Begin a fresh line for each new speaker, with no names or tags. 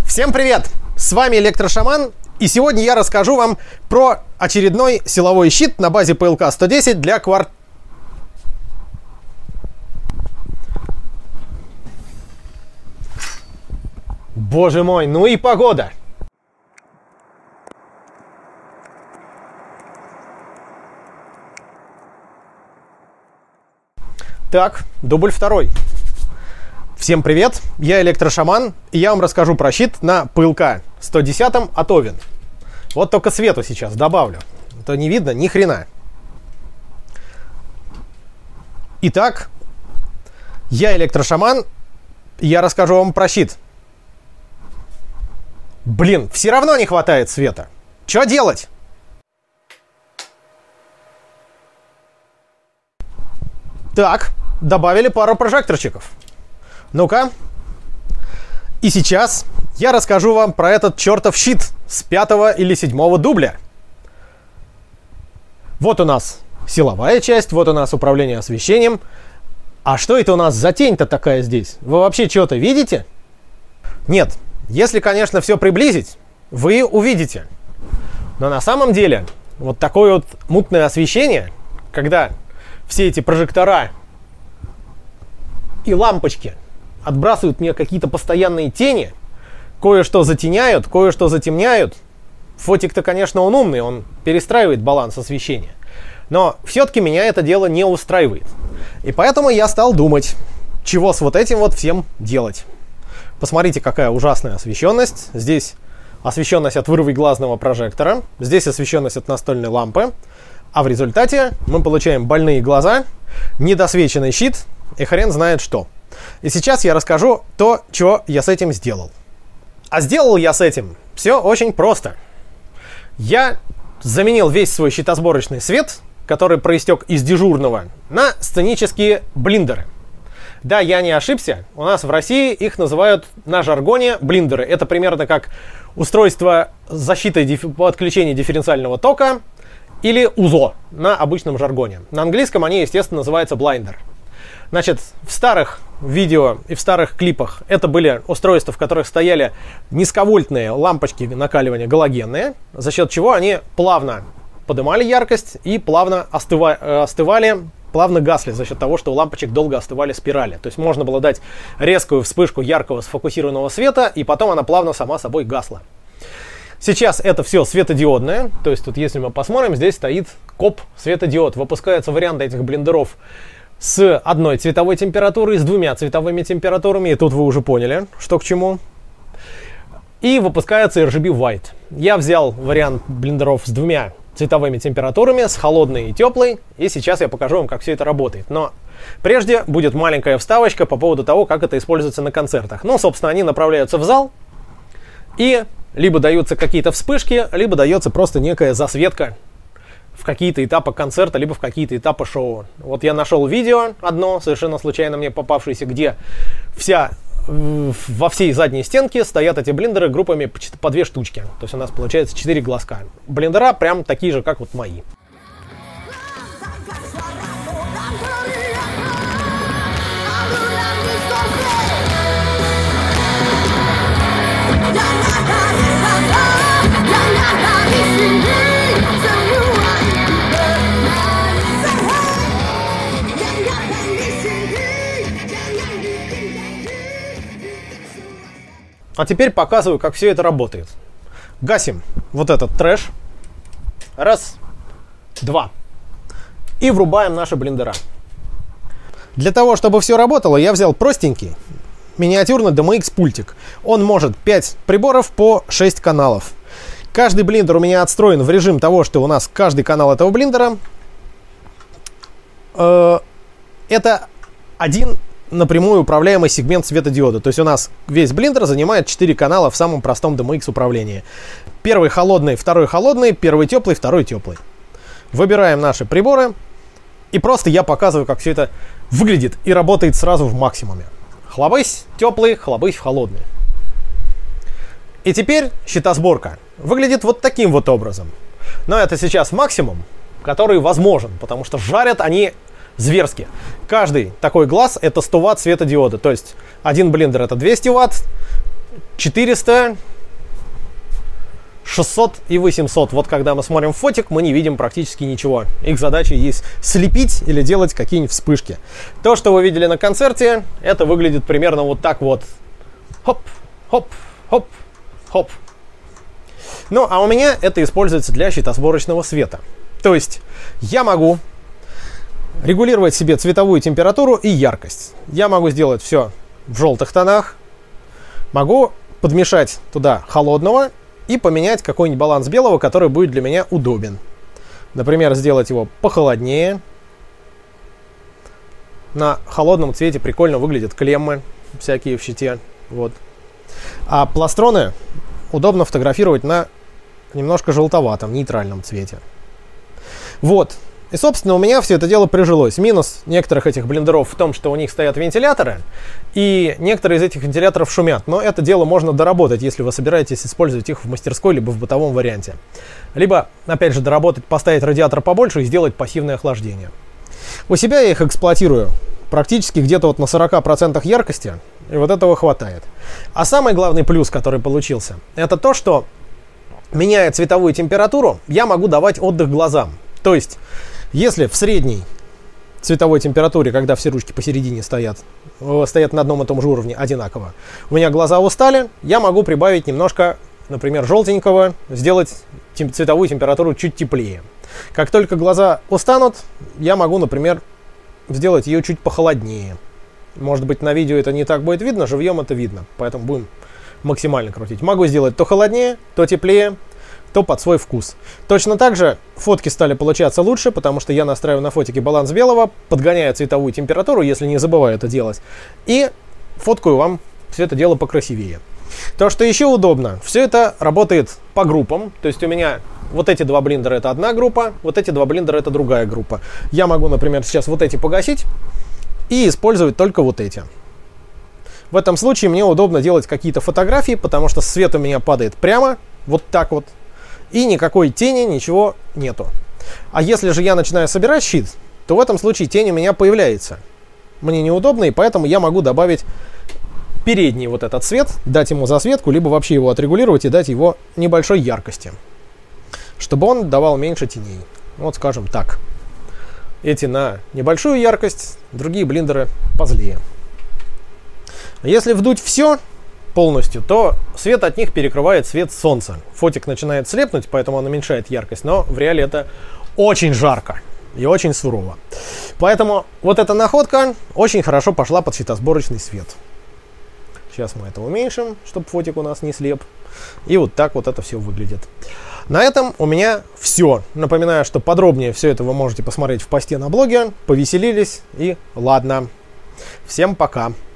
Всем привет! С вами Электрошаман, и сегодня я расскажу вам про очередной силовой щит на базе PLK-110 для квартир. Боже мой, ну и погода! Так, дубль второй. Всем привет, я Электрошаман, и я вам расскажу про щит на PLK-110 от Ovin. Вот только свету сейчас добавлю, а то не видно ни хрена. Итак, я Электрошаман, и я расскажу вам про щит. Блин, все равно не хватает света. Что делать? Так, добавили пару прожекторчиков. Ну-ка. И сейчас я расскажу вам про этот чертов щит с 5-го или 7-го дубля. Вот у нас силовая часть, вот у нас управление освещением. А что это у нас за тень-то такая здесь? Вы вообще что-то видите? Нет. Если, конечно, все приблизить, вы увидите. Но на самом деле вот такое вот мутное освещение, когда все эти прожектора и лампочки отбрасывают мне какие-то постоянные тени, кое-что затеняют, кое-что затемняют. Фотик-то, конечно, он умный, он перестраивает баланс освещения. Но все-таки меня это дело не устраивает. И поэтому я стал думать, чего с вот этим вот всем делать. Посмотрите, какая ужасная освещенность. Здесь освещенность от вырвиглазного прожектора, здесь освещенность от настольной лампы. А в результате мы получаем больные глаза, недосвеченный щит и хрен знает что. И сейчас я расскажу то, что я с этим сделал. А сделал я с этим все очень просто. Я заменил весь свой щитосборочный свет, который проистек из дежурного, на сценические блиндеры. Да, я не ошибся. У нас в России их называют на жаргоне блиндеры. Это примерно как устройство с защитой по отключению дифференциального тока или УЗО на обычном жаргоне. На английском они, естественно, называются блайндер. Значит, в старых видео и в старых клипах это были устройства, в которых стояли низковольтные лампочки накаливания галогенные, за счет чего они плавно поднимали яркость и плавно остывали, плавно гасли за счет того, что у лампочек долго остывали спирали. То есть можно было дать резкую вспышку яркого сфокусированного света, и потом она плавно сама собой гасла. Сейчас это все светодиодное, то есть тут, если мы посмотрим, здесь стоит КОП светодиод. Выпускаются варианты этих блиндеров с одной цветовой температурой, с двумя цветовыми температурами, и тут вы уже поняли, что к чему. И выпускается RGB White. Я взял вариант блиндеров с двумя цветовыми температурами, с холодной и теплой, и сейчас я покажу вам, как все это работает. Но прежде будет маленькая вставочка по поводу того, как это используется на концертах. Ну, собственно, они направляются в зал, и либо даются какие-то вспышки, либо дается просто некая засветка в какие-то этапы концерта, либо в какие-то этапы шоу. Вот я нашел видео одно, совершенно случайно мне попавшееся, где во всей задней стенке стоят эти блиндеры группами по 2 штучки. То есть у нас получается 4 глазка. Блиндера прям такие же, как вот мои. А теперь показываю, как все это работает. Гасим вот этот трэш. Раз, два. И врубаем наши блиндера. Для того, чтобы все работало, я взял простенький миниатюрный DMX пультик. Он может 5 приборов по 6 каналов. Каждый блиндер у меня отстроен в режим того, что у нас каждый канал этого блиндера это один напрямую управляемый сегмент светодиода. То есть у нас весь блиндер занимает 4 канала в самом простом DMX управлении. Первый холодный, второй холодный, первый теплый, второй теплый. Выбираем наши приборы. И просто я показываю, как все это выглядит и работает сразу в максимуме. Хлобысь теплый, хлобысь холодный. И теперь щитосборка выглядит вот таким вот образом. Но это сейчас максимум, который возможен, потому что жарят они зверски. Каждый такой глаз это 100 Вт светодиода. То есть один блиндер это 200 Вт, 400, 600 и 800. Вот когда мы смотрим фотик, мы не видим практически ничего. Их задача есть слепить или делать какие-нибудь вспышки. То, что вы видели на концерте, это выглядит примерно вот так вот. Хоп, хоп, хоп, хоп. Ну, а у меня это используется для щитосборочного света. То есть я могу регулировать себе цветовую температуру и яркость. Я могу сделать все в желтых тонах. Могу подмешать туда холодного и поменять какой-нибудь баланс белого, который будет для меня удобен. Например, сделать его похолоднее. На холодном цвете прикольно выглядят клеммы всякие в щите. Вот. А пластроны удобно фотографировать на немножко желтоватом, нейтральном цвете. Вот. И, собственно, у меня все это дело прижилось. Минус некоторых этих блендеров в том, что у них стоят вентиляторы, и некоторые из этих вентиляторов шумят. Но это дело можно доработать, если вы собираетесь использовать их в мастерской, либо в бытовом варианте. Либо, опять же, доработать, поставить радиатор побольше и сделать пассивное охлаждение. У себя я их эксплуатирую практически где-то вот на 40% яркости, и вот этого хватает. А самый главный плюс, который получился, это то, что, меняя цветовую температуру, я могу давать отдых глазам. То есть, если в средней цветовой температуре, когда все ручки посередине стоят на одном и том же уровне одинаково, у меня глаза устали, я могу прибавить немножко, например, желтенького, сделать цветовую температуру чуть теплее. Как только глаза устанут, я могу, например, сделать ее чуть похолоднее. Может быть, на видео это не так будет видно, живьем это видно, поэтому будем максимально крутить. Могу сделать то холоднее, то теплее, то под свой вкус. Точно так же фотки стали получаться лучше, потому что я настраиваю на фотике баланс белого, подгоняю цветовую температуру, если не забываю это делать, и фоткаю вам все это дело покрасивее. То, что еще удобно, все это работает по группам, то есть у меня вот эти два блендера это одна группа, вот эти два блендера это другая группа. Я могу, например, сейчас вот эти погасить и использовать только вот эти. В этом случае мне удобно делать какие-то фотографии, потому что свет у меня падает прямо, вот так вот, и никакой тени, ничего нету. А если же я начинаю собирать щит, то в этом случае тень у меня появляется. Мне неудобно, и поэтому я могу добавить передний вот этот цвет, дать ему засветку, либо вообще его отрегулировать и дать его небольшой яркости, чтобы он давал меньше теней. Вот скажем так. Эти на небольшую яркость, другие блендеры позлее. Если вдуть все полностью, то свет от них перекрывает свет солнца. Фотик начинает слепнуть, поэтому он уменьшает яркость, но в реале это очень жарко и очень сурово. Поэтому вот эта находка очень хорошо пошла под щитосборочный свет. Сейчас мы это уменьшим, чтобы фотик у нас не слеп. И вот так вот это все выглядит. На этом у меня все. Напоминаю, что подробнее все это вы можете посмотреть в посте на блоге. Повеселились и ладно. Всем пока.